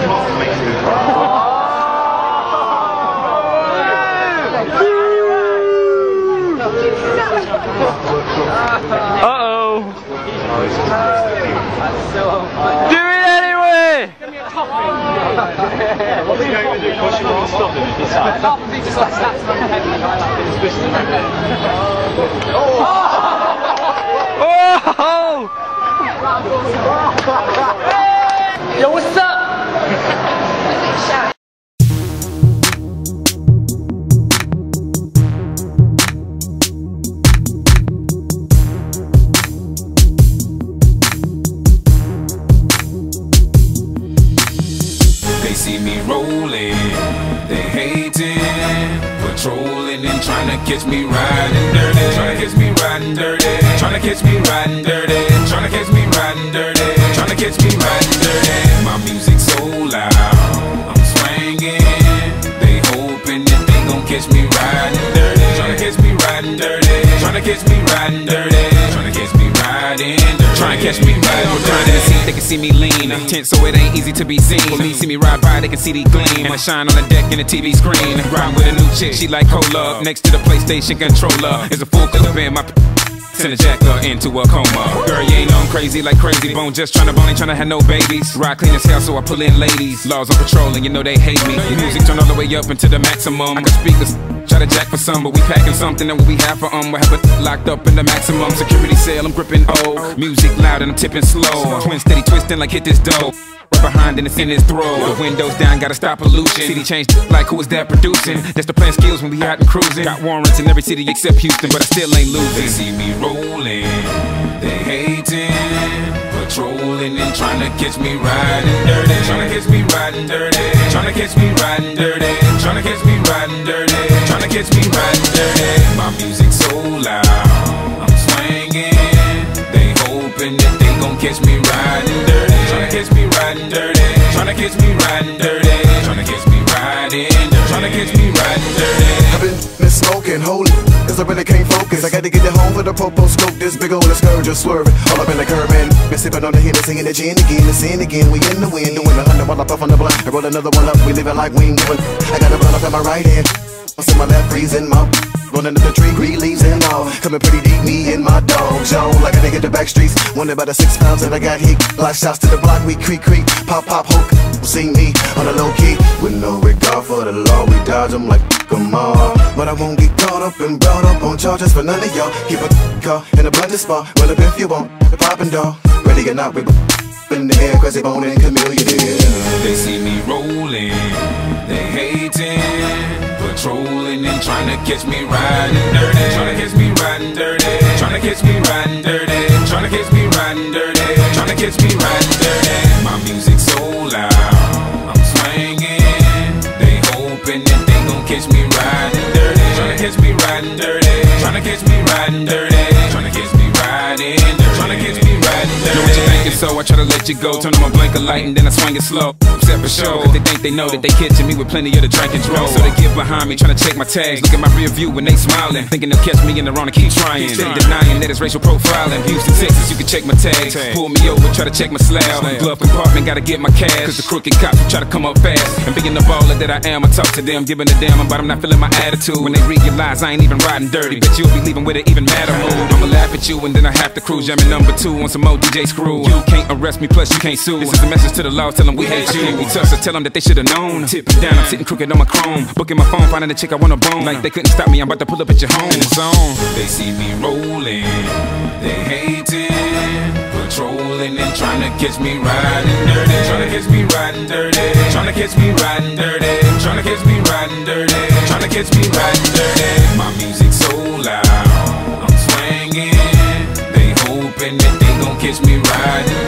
Uh-oh. Do it anyway! Give me a topping. What's he going to do? Push him or stop him? He just like snaps him on the head and I like his fist in the head. Oh! Yo, what's up? They see me rolling, they hating, patrolling and trying to catch me riding dirty, trying to catch me riding dirty, trying to catch me riding dirty, trying to catch me riding dirty, trying to catch me riding dirty. My music's so loud, I'm swinging, they hoping that they gon' catch me riding dirty, trying to catch me riding dirty, trying to catch me riding dirty, trying to catch me riding dirty. Trying to catch me riding dirty. They can see me lean, I'm tense so it ain't easy to be seen. When me see me ride by, they can see the gleam. And I shine on the deck in the TV screen. Ride with a new chick, she like cola. Next to the PlayStation controller is a full clip in my send a jacker into a coma. Girl, you ain't on crazy like Crazy Bone. Just tryna bone, ain't tryna have no babies. Ride clean as hell, so I pull in ladies. Laws on patrol, and you know they hate me. Music turn all the way up into the maximum. I can speak this, try to jack for some, but we packing something and what we have for we have it locked up in the maximum security cell. I'm gripping old, music loud and I'm tipping slow. Twin steady twisting like hit this dough. Right behind and it's in his throat. The windows down, gotta stop pollution. City changed like who is that producing? That's the plan skills when we out and cruising. Got warrants in every city except Houston, but I still ain't losing. They see me rolling, they hating, patrolling and trying to catch me riding dirty, trying to catch me riding dirty, trying to catch me riding dirty, trying to catch me riding dirty, trying to catch me riding dirty. My music's so loud, I'm swinging, they hoping that they gon' catch me riding dirty, trying to catch me riding dirty, trying to catch me riding dirty, trying to catch me riding dirty, trying to catch me riding dirty. I've been smoking, holy, cause I really can't focus. I got to get it home with a popo scope. This big old scourge just swerving all up in the curb and been sipping on the Hennessy, singing the gin again and sin again. We in the wind, doing 100 while I puff on the blunt. I roll another one up, we living like we ain't giving. I got a blunt up in my right hand, what's in my left, freezing my rolling up the tree, green leaves and all. Coming pretty deep, me and my dog zone. Like a nigga the back streets. Wonder about the 6 pounds that I got heat. Block shots to the block, we creak, pop, hook. See me on the low key. With no regard for the law, we dodge them like come on. But I won't get caught up and brought up on charges for none of y'all. Keep a car in a blended spot. Well, if you want, the poppin' dog. Ready or not, we in the air, crazy bone and chameleon. They see me rolling, they hating, patrolling and trying to catch me riding dirty, trying to catch me riding dirty, trying to catch me riding dirty, trying to catch me riding dirty, trying to catch me riding dirty. My music's so loud, I'm swinging, they hoping that they gon' catch me riding dirty, trying to catch me riding dirty, trying to catch me riding dirty, trying to catch me riding dirty, trying to catch me riding dirty. Know what you thinking, so I try to let you go. Turn on my blinker light and then I swing it slow. Except for show, cause they think they know that they catching me with plenty of the drink and draw. So they get behind me, trying to check my tags. Look at my rear view when they smiling, thinking they'll catch me in the wrong and keep trying. Steady denying that it's racial profiling. Houston, Texas, you can check my tags. Pull me over, try to check my slab. Glove compartment, gotta get my cash, cause the crooked cops try to come up fast. And being the baller that I am, I talk to them, giving a damn about them not feeling my attitude. When they realize I ain't even riding dirty, but you'll be leaving with an even madder mood. I'ma laugh at you and then I have to cruise. Jamming #2 on some more DJ screw. You can't arrest me, plus you can't sue. This is a message to the law, tell them we hate you. We tough, so tell them that they should've known. Tipping down, I'm sitting crooked on my chrome. Booking my phone, finding a chick I wanna bone. Like they couldn't stop me, I'm about to pull up at your home. In the zone. They see me rolling, they hating, patrolling and trying to catch me riding dirty, trying to catch me riding dirty, trying to catch me riding dirty, trying to catch me riding dirty, trying to catch me riding dirty. My music's so loud, I'm swinging, they hoping that they gon' catch me riding